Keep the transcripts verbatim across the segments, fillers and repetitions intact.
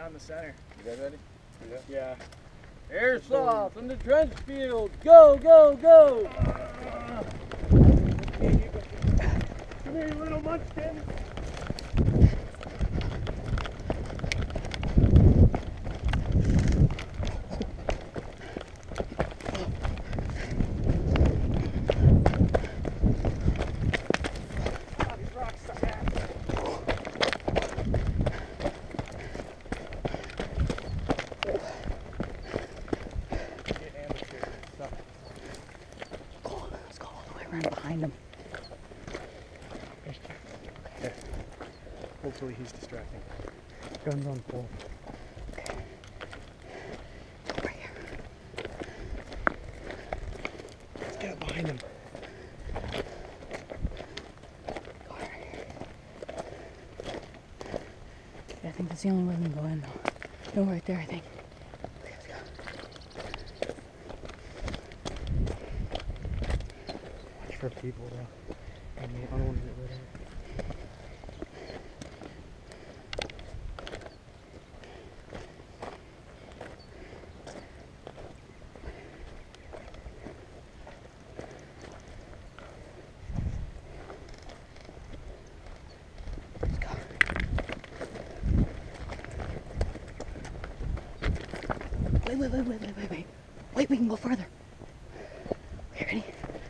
down the center. You guys ready? Yeah. Airsoft in the trench field. Go, go, go. Uh, Come here, you little munchkin. Behind him. Okay. Hopefully he's distracting. Guns on full. Okay. Right here. Let's get up behind him. Go right here. Yeah, I think that's the only way we can go in though. No, right there, I think. Okay, let's go. For people though. I mean, I don't want to get rid of it. Let's go. Wait, wait, wait, wait, wait, wait, wait. Wait, we can go further. Okay, ready?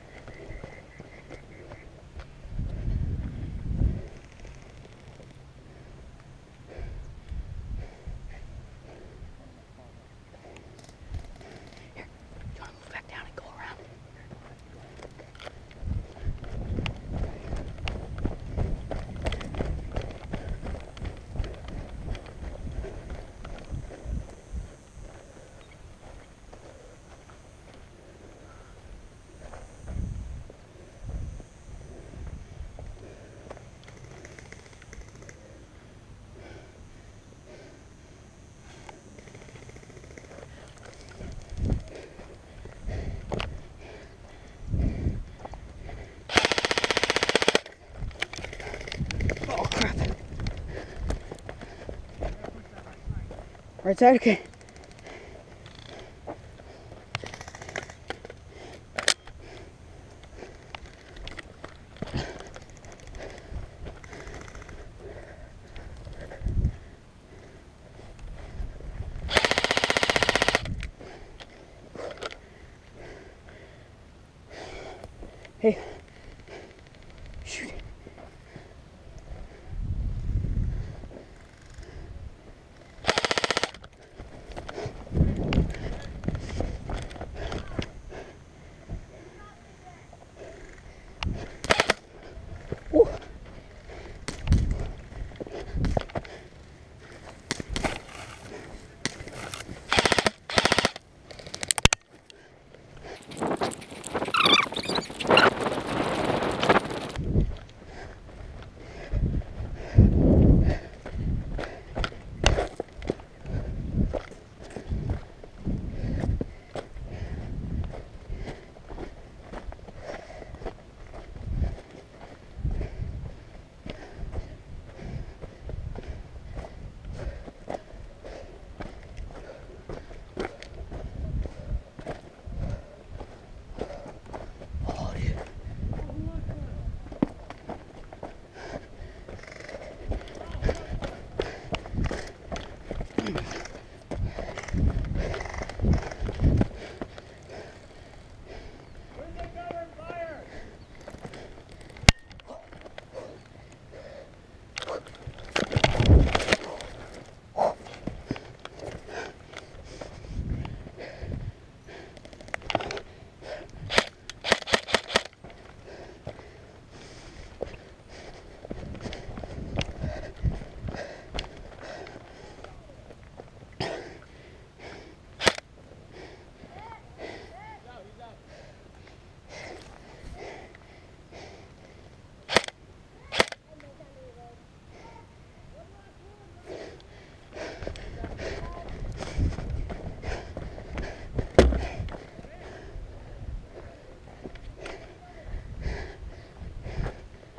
Right side, okay. Hey, shoot. Ooh.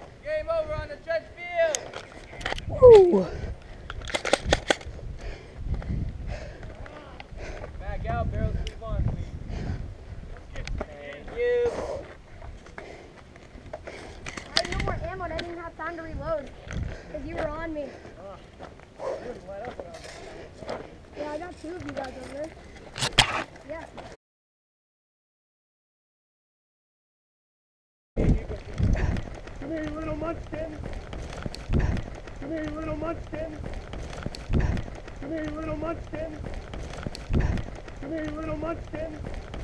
Game over on the trench field. Woo! have time to reload. Because you were on me. Yeah, I got two of you guys over there. Yeah. Come here, you little munchkin. Come here, you little munchkin. Come here, you little munchkin. Come here, you little munchkin.